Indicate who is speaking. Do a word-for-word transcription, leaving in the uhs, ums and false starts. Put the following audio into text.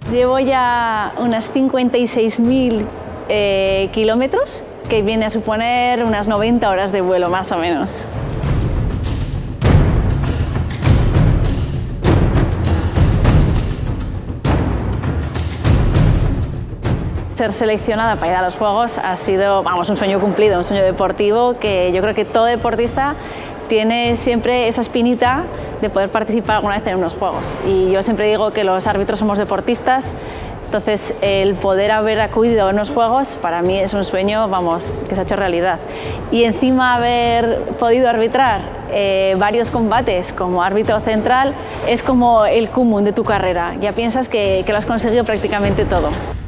Speaker 1: Llevo ya unas cincuenta y seis mil eh, kilómetros, que viene a suponer unas noventa horas de vuelo más o menos. Ser seleccionada para ir a los Juegos ha sido, vamos, un sueño cumplido, un sueño deportivo que yo creo que todo deportista tiene siempre esa espinita de poder participar alguna vez en unos Juegos. Y yo siempre digo que los árbitros somos deportistas, entonces el poder haber acudido a unos Juegos para mí es un sueño, vamos, que se ha hecho realidad. Y encima haber podido arbitrar eh, varios combates como árbitro central es como el cúmulo de tu carrera, ya piensas que, que lo has conseguido prácticamente todo.